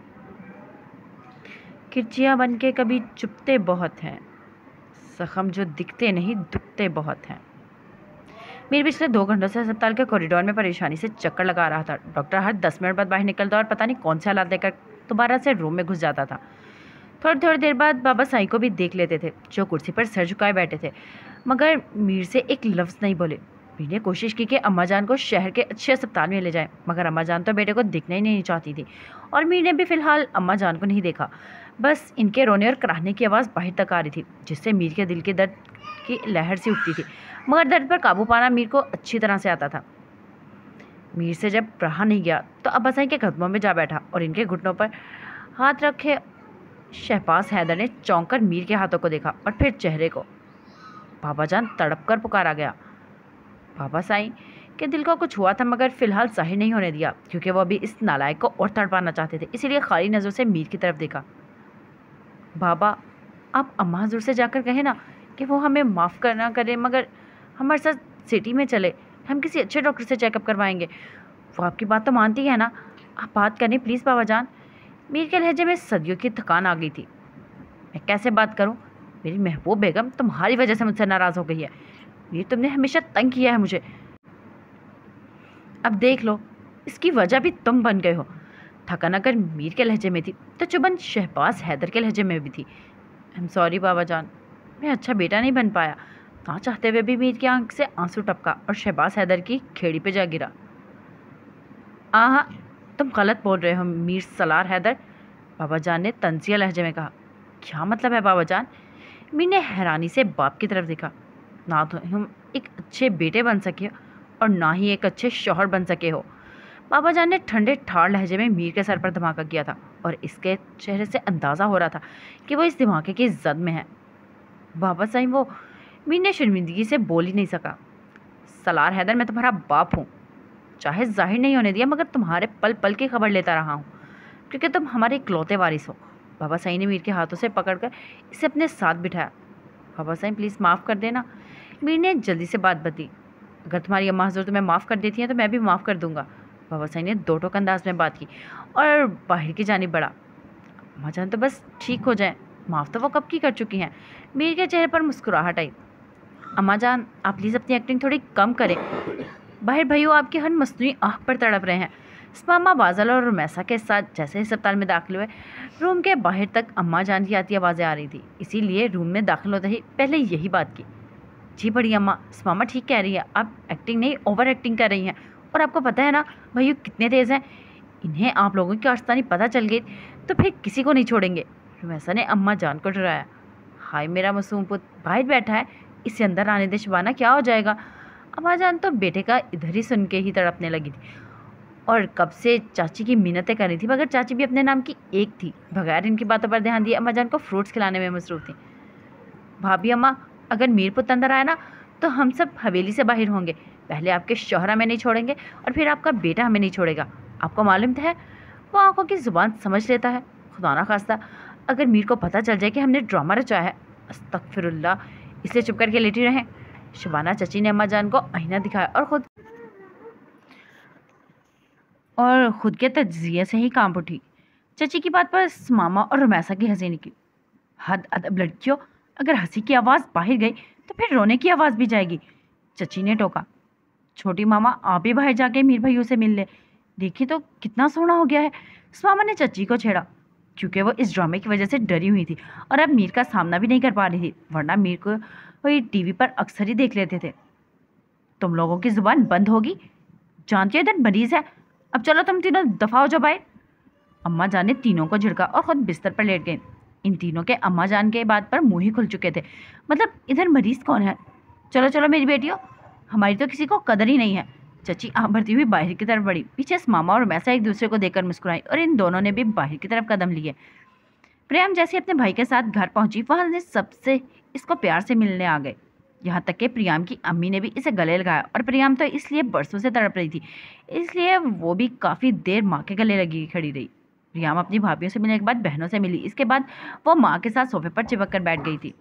किरचिया बन के कभी चुपते बहुत हैं, जख्म जो दिखते नहीं दुखते बहुत हैं। मेरे पिछले दो घंटों से अस्पताल के कॉरिडोर में परेशानी से चक्कर लगा रहा था। डॉक्टर हर दस मिनट बाद बाहर निकलता और पता नहीं कौन से हालात लेकर दोबारा से रूम में घुस जाता था। थोड़ी थोड़ी देर बाद बाबा साईं को भी देख लेते थे, जो कुर्सी पर सर झुकाए बैठे थे, मगर मीर से एक लफ्ज़ नहीं बोले। मीर ने कोशिश की कि अम्मा जान को शहर के अच्छे अस्पताल में ले जाए, मगर अम्मा जान तो बेटे को दिखना ही नहीं चाहती थी, और मीर ने भी फिलहाल अम्मा जान को नहीं देखा। बस इनके रोने और कराहने की आवाज़ बाहर तक आ रही थी, जिससे मीर के दिल के दर्द की लहर सी उठती थी, मगर दर्द पर काबू पाना मीर को अच्छी तरह से आता था। मीर से जब रहा नहीं गया तो अब्बा साईं के कदमों में जा बैठा और इनके घुटनों पर हाथ रखे शहबाज हैदर ने चौंक कर मीर के हाथों को देखा और फिर चेहरे को। बाबा जान तड़प कर पुकारा गया। बाबा साईं के दिल को कुछ हुआ था, मगर फिलहाल जाहिर नहीं होने दिया, क्योंकि वो अभी इस नालायक को और तड़पाना चाहते थे। इसीलिए खाली नज़रों से मीर की तरफ देखा। बाबा आप अम्मा हजूर से जाकर कहें ना कि वो हमें माफ़ करना करे, मगर हमारे साथ सिटी में चले, हम किसी अच्छे डॉक्टर से चेकअप करवाएंगे। वो आपकी बात तो मानती है ना? आप बात करें प्लीज़ बाबा जान। मीर के लहजे में सदियों की थकान आ गई थी। मैं कैसे बात करूं? मेरी महबूब बेगम तुम्हारी वजह से मुझसे नाराज़ हो गई है। मीर तुमने हमेशा तंग किया है मुझे, अब देख लो इसकी वजह भी तुम बन गए हो। थकान अगर मीर के लहजे में थी तो चुभन शहबाज हैदर के लहजे में भी थी। आई एम सॉरी बाबा जान, मैं अच्छा बेटा नहीं बन पाया। ना चाहते हुए भी मीर की आंख से आंसू टपका और शहबाज हैदर की खेड़ी पे जा गिरा। आहा तुम गलत बोल रहे हो मीर सलार हैदर, बाबा जान ने तंजिया लहजे में कहा। क्या मतलब है बाबा जान? मीर ने हैरानी से बाप की तरफ देखा। ना तो हम एक अच्छे बेटे बन सके और ना ही एक अच्छे शौहर बन सके हो। बाबा जान ने ठंडे ठाड़ लहजे में मीर के सर पर धमाका किया था, और इसके चेहरे से अंदाज़ा हो रहा था कि वो इस धमाके की जद में है। बाबा साईं वो, मीर ने शर्मिंदगी से बोल ही नहीं सका। सलार हैदर मैं तुम्हारा बाप हूँ, चाहे जाहिर नहीं होने दिया, मगर तुम्हारे पल पल की खबर लेता रहा हूँ, क्योंकि तुम हमारे इकलौते वारिस हो। बाबा साईं ने मीर के हाथों से पकड़कर इसे अपने साथ बिठाया। बाबा साईं प्लीज़ माफ़ कर देना। मीर ने जल्दी से बात बदली। अगर तुम्हारी अम्मा हजूर तुम्हें माफ़ कर देती हैं तो मैं भी माफ़ कर दूंगा। बाबा साईं ने दो टोक अंदाज में बात की और बाहर की जानिब बढ़ा। अम्मा जान तो बस ठीक हो जाए, माफ़ तो वो कब की कर चुकी हैं। मीर के चेहरे पर मुस्कुराहट आई। अम्मा जान आप प्लीज़ अपनी एक्टिंग थोड़ी कम करें। बाहर भैया आपकी हर मसनूई आँख पर तड़प रहे हैं। स्मामा बाजल और रुमैसा के साथ जैसे ही अस्पताल में दाखिल हुए, रूम के बाहर तक अम्मा जान की आती आवाज़ें आ रही थी, इसीलिए रूम में दाखिल होते ही पहले यही बात की। जी बड़ी अम्मा, स्मामा ठीक कह रही है, आप एक्टिंग नहीं ओवर एक्टिंग कर रही हैं। और आपको पता है ना भैया कितने तेज़ हैं, इन्हें आप लोगों की आस्तानी पता चल गई तो फिर किसी को नहीं छोड़ेंगे। रुमैसा ने अम्मा जान को डराया। हाय मेरा मासूम पुत बाहर बैठा है, इसे अंदर आने दे शबाना, क्या हो जाएगा। अम्मा जान तो बेटे का इधर ही सुन के ही तड़पने लगी थी, और कब से चाची की मिन्नतें कर रही थी, मगर चाची भी अपने नाम की एक थी। बगैर इनकी बातों पर ध्यान दिए अम्मा जान को फ्रूट्स खिलाने में मसरूफ़ थी। भाभी अम्मा, अगर मीर पुत अंदर आया ना तो हम सब हवेली से बाहर होंगे। पहले आपके शौहर हमें नहीं छोड़ेंगे और फिर आपका बेटा हमें नहीं छोड़ेगा। आपको मालूम तो है वो आंखों की ज़ुबान समझ लेता है। खुदा ना खास्ता अगर मीर को पता चल जाए कि हमने ड्रामा रचाया है, अस्तगफिरुल्लाह, इसलिए चुप करके लेटी रहे। शबाना चची ने अम्मा जान को आईना दिखाया और खुद और खुद के तजिए से ही कांप उठी। चची की बात पर मामा और रुमैसा की हंसी निकली। हद अदब लड़कियों, अगर हंसी की आवाज़ बाहर गई तो फिर रोने की आवाज़ भी जाएगी। चची ने टोका। छोटी मामा आप ही बाहर जाके मीर भैया से मिल ले, देखी तो कितना सोना हो गया है। मामा ने चची को छेड़ा, क्योंकि वो इस ड्रामे की वजह से डरी हुई थी और अब मीर का सामना भी नहीं कर पा रही थी, वरना मीर को वही टीवी पर अक्सर ही देख लेते थे। तुम लोगों की जुबान बंद होगी, जानती हो इधर मरीज है। अब चलो तुम तीनों दफा हो जाओ बाहर। अम्मा जान ने तीनों को झिड़का और खुद बिस्तर पर लेट गए। इन तीनों के अम्मा जान के बात पर मुंह ही खुल चुके थे। मतलब इधर मरीज कौन है? चलो चलो मेरी बेटियों, हमारी तो किसी को कदर ही नहीं है। चची आँख भरती हुई बाहर की तरफ बढ़ी। पीछे मामा और मैसा एक दूसरे को देखकर मुस्कुराई और इन दोनों ने भी बाहर की तरफ कदम लिए। प्रियम जैसे अपने भाई के साथ घर पहुंची, वहां से सबसे इसको प्यार से मिलने आ गए। यहाँ तक कि प्रियम की अम्मी ने भी इसे गले लगाया और प्रियम तो इसलिए बरसों से तड़प रही थी, इसलिए वो भी काफ़ी देर माँ के गले लगी खड़ी रही। प्रियम अपनी भाभियों से मिलने के बाद बहनों से मिली। इसके बाद वो माँ के साथ सोफे पर चिपक कर बैठ गई थी।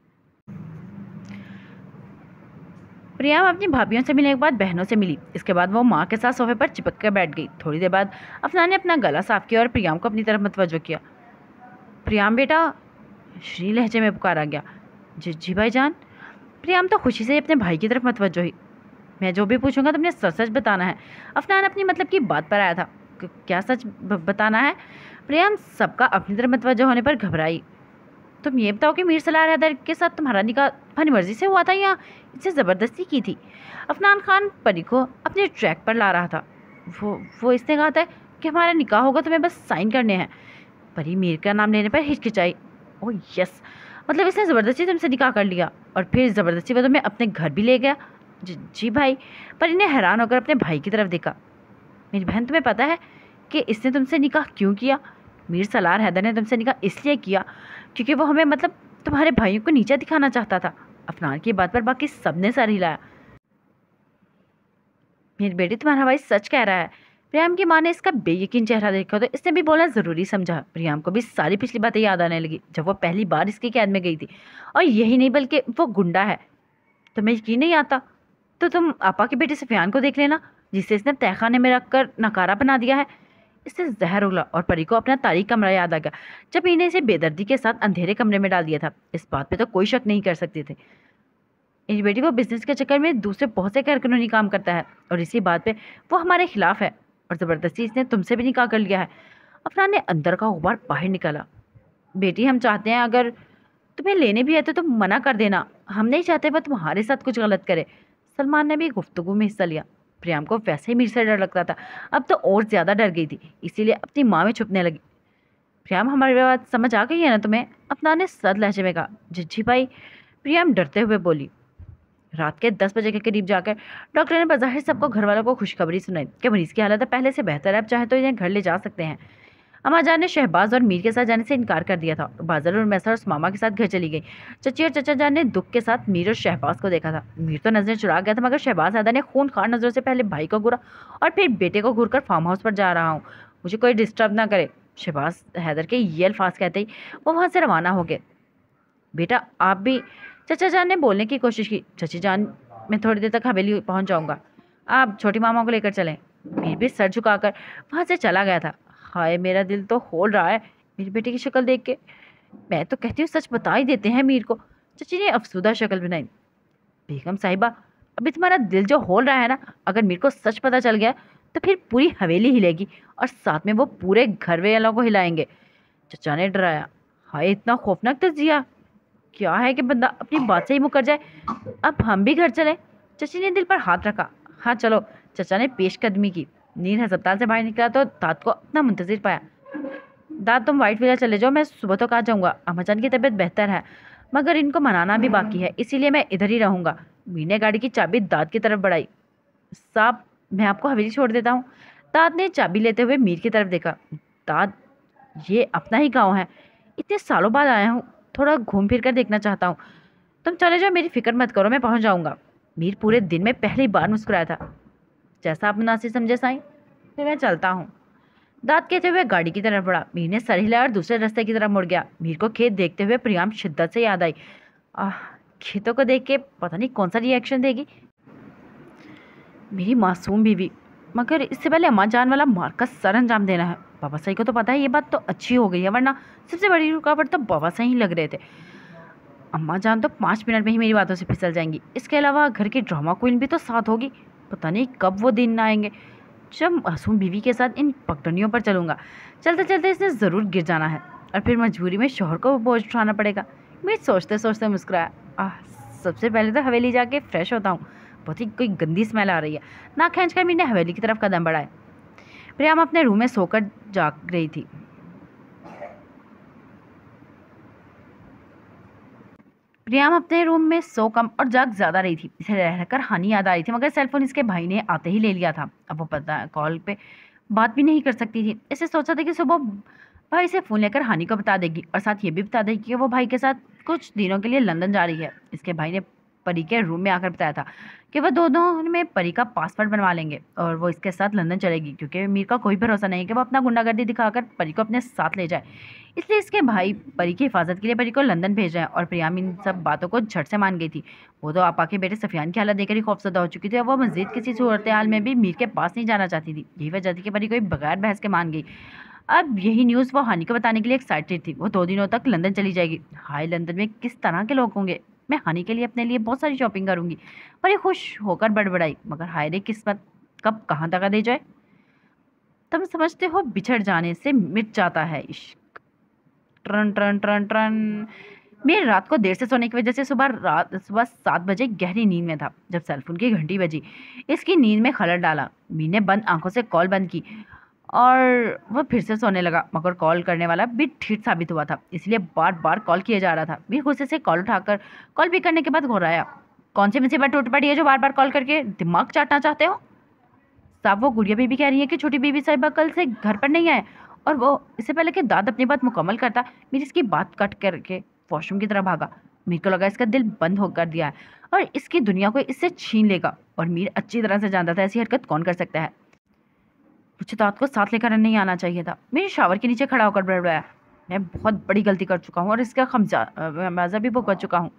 प्रियम अपनी भाभियों से मिलने के बाद बहनों से मिली। इसके बाद वो माँ के साथ सोफे पर चिपक कर बैठ गई। थोड़ी देर बाद अफनान ने अपना गला साफ किया और प्रियम को अपनी तरफ मतवज्जो किया। प्रियम बेटा, श्री लहजे में पुकारा गया। जी जी भाई जान। प्रियम तो खुशी से अपने भाई की तरफ मतवज्जो हुई। मैं जो भी पूछूंगा तुमने सच सच बताना है। अफनान अपनी मतलब की बात पर आया था। क्या सच बताना है? प्रियम सबका अपनी तरफ मतवज्जो होने पर घबराई। तुम ये बताओ कि मीर सलार हैदर के साथ तुम्हारा निकाह तुम्हारी मर्जी से हुआ था या इससे ज़बरदस्ती की थी? अफनान खान परी को अपने ट्रैक पर ला रहा था। वो वो इसने कहा था कि हमारा निकाह होगा, तुम्हें बस साइन करने हैं। परी मीर का नाम लेने पर हिचकिचाई। ओह यस, मतलब इसने ज़बरदस्ती तुमसे निकाह कर लिया और फिर ज़बरदस्ती वो तुम्हें अपने घर भी ले गया? जी, जी भाई। परी ने हैरान होकर अपने भाई की तरफ देखा। मेरी बहन, तुम्हें पता है कि इसने तुमसे निकाह क्यों किया? मीर सलार हैदर ने तुमसे निकाह इसलिए किया क्योंकि वो हमें, मतलब तुम्हारे भाइयों को नीचा दिखाना चाहता था। अफनान की बात पर बाकी सबने सर हिलाया। मेरी बेटी, तुम्हारा भाई सच कह रहा है। प्रियम की माँ ने इसका बेयकीन चेहरा देखा तो इसने भी बोलना ज़रूरी समझा। प्रियम को भी सारी पिछली बातें याद आने लगी जब वो पहली बार इसकी कैद में गई थी। और यही नहीं बल्कि वो गुंडा है। तुम्हें यकीन नहीं आता तो तुम आपा के बेटे सफियान को देख लेना, जिसे इसने तहखाने में रख कर नकारा बना दिया है। इससे जहर उगला और परी को अपना तारीख कमरा याद आ गया जब इन्हें इसे बेदर्दी के साथ अंधेरे कमरे में डाल दिया था। इस बात पे तो कोई शक नहीं कर सकते थे। मेरी बेटी, वो बिजनेस के चक्कर में दूसरे बहुत से गैरकानूनी काम करता है और इसी बात पे वो हमारे खिलाफ है और ज़बरदस्ती इसने तुमसे भी निकाह कर लिया है। अफनान ने अंदर का गुबार बाहर निकाला। बेटी, हम चाहते हैं अगर तुम्हें लेने भी है तो तुम मना कर देना। हम नहीं चाहते वह तुम्हारे साथ कुछ गलत करे। सलमान ने भी गुफ्तगू में हिस्सा लिया। प्रियम को वैसे ही मीर से डर लगता था, अब तो और ज़्यादा डर गई थी, इसीलिए अपनी माँ में छुपने लगी। प्रियम, हमारी बात समझ आ गई है ना तुम्हें? अफनान ने सद लहजे में कहा। जी भाई, प्रियम डरते हुए बोली। रात के दस बजे के करीब जाकर डॉक्टर ने बज़ाहिर सबको घर वालों को खुशखबरी सुनाई कि मरीज़ की हालत पहले से बेहतर है, अब चाहे तो इन्हें घर ले जा सकते हैं। अम्मा जान ने शहबाज और मीर के साथ जाने से इनकार कर दिया था। बादल और मैसर और मामा के साथ घर चली गई। चची और चचा जान ने दुख के साथ मीर और शहबाज को देखा था। मीर तो नजरें चुरा गया था, मगर शहबाज हैदर ने खून खार नजरों से पहले भाई को घूरा और फिर बेटे को घूर कर फार्म हाउस पर जा रहा हूँ, मुझे कोई डिस्टर्ब ना करे। शहबाज हैदर के ये अल्फाज कहते ही वो वहाँ से रवाना हो गए। बेटा आप भी, चचा जान ने बोलने की कोशिश की। चची जान, मैं थोड़ी देर तक हवेली पहुँच जाऊँगा, आप छोटी मामा को लेकर चलें। मीर भी सर झुकाकर वहाँ से चला गया था। हाय, मेरा दिल तो होल रहा है मेरी बेटी की शक्ल देख के। मैं तो कहती हूँ सच बता ही देते हैं मीर को। चची ने अफसुदा शक्ल बनाई। बेगम साहिबा, अभी तुम्हारा दिल जो होल रहा है ना, अगर मीर को सच पता चल गया तो फिर पूरी हवेली हिलेगी और साथ में वो पूरे घर वालों को हिलाएंगे। चचा ने डराया। हाय, इतना खौफनाक तजिया क्या है कि बंदा अपनी बात से ही मुकर जाए। अब हम भी घर चलें? चची ने दिल पर हाथ रखा। हाँ चलो। चचा ने पेशकदमी की। नीर अस्पताल से बाहर निकला तो दाद को अपना मुंतजिर पाया। दाद, तुम वाइट विला चले जाओ, मैं सुबह तो आ जाऊँगा। अम्माजान की तबीयत बेहतर है मगर इनको मनाना भी बाकी है, इसीलिए मैं इधर ही रहूँगा। मीर ने गाड़ी की चाबी दाद की तरफ बढ़ाई। साहब, मैं आपको हवेली छोड़ देता हूँ। दाद ने चाबी लेते हुए मीर की तरफ देखा। दाद, ये अपना ही गाँव है, इतने सालों बाद आया हूँ, थोड़ा घूम फिर कर देखना चाहता हूँ। तुम चले जाओ, मेरी फिक्र मत करो, मैं पहुँच जाऊँगा। मीर पूरे दिन में पहली बार मुस्कुराया था। जैसा आप मुनासिब समझे साईं, फिर मैं चलता हूँ। दाद कहते हुए गाड़ी की तरफ बढ़ा। मीर ने सर हिलाया और दूसरे रास्ते की तरफ मुड़ गया। मीर को खेत देखते हुए प्रियम शिद्दत से याद आई। आह, खेतों को देख के पता नहीं कौन सा रिएक्शन देगी। मेरी मासूम बीवी, मगर इससे पहले अम्मा जान वाला मार का सर अंजाम देना है। बाबा साई को तो पता है, ये बात तो अच्छी हो गई है, वरना सबसे बड़ी रुकावट तो बाबा साई ही लग रहे थे। अम्मा जान तो पाँच मिनट में ही मेरी बातों से फिसल जाएंगी। इसके अलावा घर की ड्रामा क्वीन भी तो साथ होगी। पता नहीं कब वो दिन आएंगे जब मासूम बीवी के साथ इन पगडंडियों पर चलूँगा। चलते चलते इसने ज़रूर गिर जाना है और फिर मजबूरी में शोहर को बोझ उठाना पड़ेगा। मैं सोचते सोचते मुस्कुराया। आह, सबसे पहले तो हवेली जाके फ्रेश होता हूँ। बहुत ही कोई गंदी स्मेल आ रही है। ना खींच कर मैंने हवेली की तरफ कदम बढ़ाए। प्रियाम अपने रूम में सोकर जाग रही थी। प्रियाम अपने रूम में सो कम और जाग ज्यादा रही थी। इसे रह रहकर हानि याद आ रही थी, मगर सेलफोन इसके भाई ने आते ही ले लिया था। अब वो पता कॉल पे बात भी नहीं कर सकती थी। इसे सोचा था कि सुबह भाई से फ़ोन लेकर हानि को बता देगी और साथ ये भी बता देगी कि वो भाई के साथ कुछ दिनों के लिए लंदन जा रही है। इसके भाई ने परी के रूम में आकर बताया था कि वह दोनों में परी का पासपोर्ट बनवा लेंगे और वो इसके साथ लंदन चलेगी, क्योंकि मीर का कोई भरोसा नहीं कि वो अपना गुंडागर्दी दिखाकर परी को अपने साथ ले जाए। इसलिए इसके भाई परी की हिफाजत के लिए परी को लंदन भेज रहे हैं। और प्रियाम इन सब बातों को झट से मान गई थी। वो तो आपा के बेटे सफियान की हालत देखकर ही खौफजदा हो चुकी थी। अब वो मजीद किसी सूरत हाल में भी मीर के पास नहीं जाना चाहती थी। यही वजह थी कि परी को बगैर बहस के मान गई। अब यही न्यूज़ वो हानि को बताने के लिए एक्साइटेड थी। वो दो दिनों तक लंदन चली जाएगी। हाय, लंदन में किस तरह के लोग होंगे। मैं हानि के लिए अपने लिए बहुत सारी शॉपिंग करूंगी। पर ये खुश होकर बड़बड़ाई, मगर हाय रे किस्मत, कब कहाँ तक दे जाए। तुम समझते हो बिछड़ जाने से मिट जाता है इश्क। ट्रन ट्रन ट्रन ट्रन। मैं रात को देर से सोने की वजह से सुबह रात सुबह सात बजे गहरी नींद में था जब सेलफोन की घंटी बजी। इसकी नींद में खलल डाला। मीर ने बंद आंखों से कॉल बंद की और वह फिर से सोने लगा, मगर कॉल करने वाला भी ठीक साबित हुआ था, इसलिए बार बार कॉल किया जा रहा था। मीर गुस्से से कॉल उठाकर कॉल पिक करने के बाद घुराया। कौन सी मुसीबत टूट पड़ी है जो बार बार कॉल करके दिमाग चाटना चाहते हो? साहब, वो गुड़िया बीबी कह रही है कि छोटी बीबी साहिबा कल से घर पर नहीं आए। और वो इससे पहले कि दाद अपनी बात मुकम्मल करता, मीर इसकी बात कट करके वॉशरूम की तरफ भागा। मीर को लगा इसका दिल बंद होकर दिया है और इसकी दुनिया को इससे छीन लेगा। और मीर अच्छी तरह से जानता था ऐसी हरकत कौन कर सकता है। मुझे दाद को साथ लेकर नहीं आना चाहिए था। मेरे शावर के नीचे खड़ा होकर बड़बड़ाया। मैं बहुत बड़ी गलती कर चुका हूँ और इसका खमियाजा भी भुगत चुका हूँ।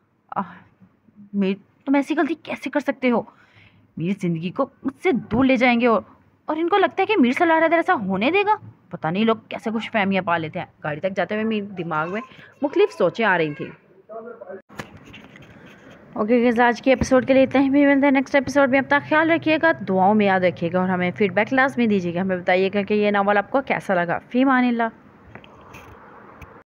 मीर, तुम ऐसी गलती कैसे कर सकते हो? मीर जिंदगी को मुझसे दूर ले जाएंगे और, और इनको लगता है कि मीर सलाह रहा ऐसा होने देगा। पता नहीं लोग कैसे कुछ फहमियाँ पा लेते हैं। गाड़ी तक जाते हुए मेरे दिमाग में मुख्तलिफ सोचें आ रही थी। ओके गाइस, आज के एपिसोड के लिए इतना ही। भी मिलते हैं नेक्स्ट एपिसोड में। अपना ख्याल रखिएगा, दुआओं में याद रखिएगा और हमें फीडबैक लाजमी दीजिएगा। हमें बताइएगा कि ये नावल आपको कैसा लगा। फी मानिल्लाह।